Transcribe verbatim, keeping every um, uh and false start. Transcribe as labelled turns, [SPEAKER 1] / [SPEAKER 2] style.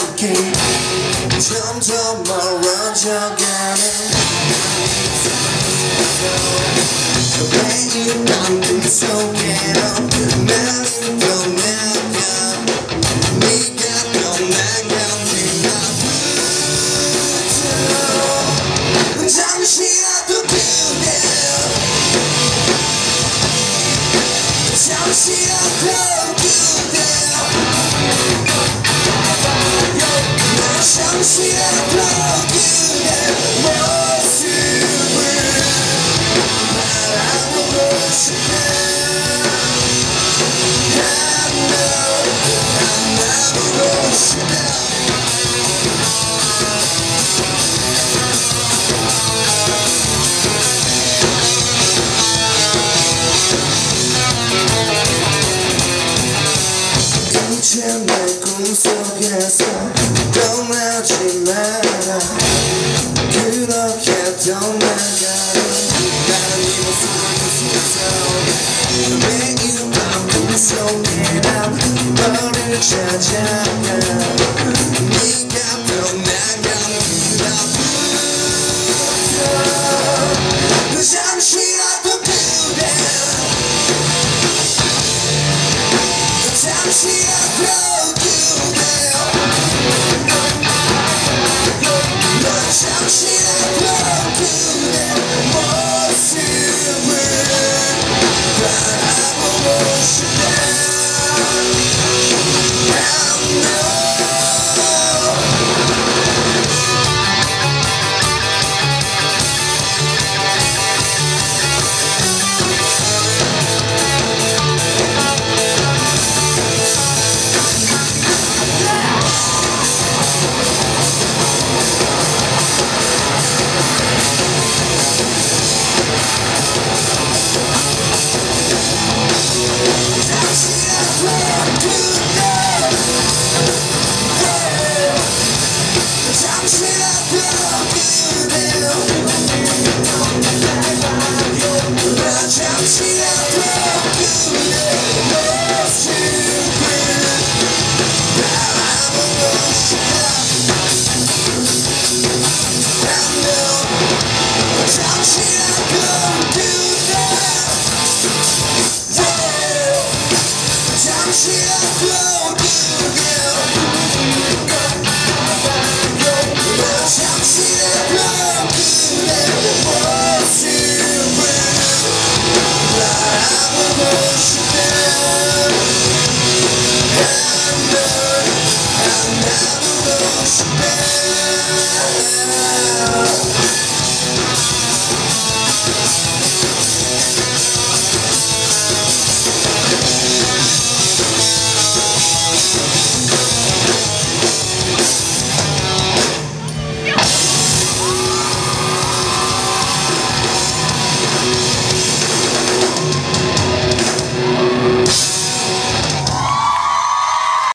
[SPEAKER 1] 느낌 점점 멀어져가는 매일 맘들 속에로 나를 떠나가 네가 떠나간 뒤부터 잠시라도 그대 잠시라도 그대 잠시라도 그대 모습을 바라보고 싶어 안아보고 싶어 이제 내 꿈속에서 떠나지 마라 그렇게 떠나가는 나는 이 모습을 웃으면서 매일 밤 꿈속에 난 너를 찾아가 네가 떠나간 그날부터 잠시라도 그대 잠시라도 그대 너 잠시라도 그대 모습을 바라보고 싶다 I know I'm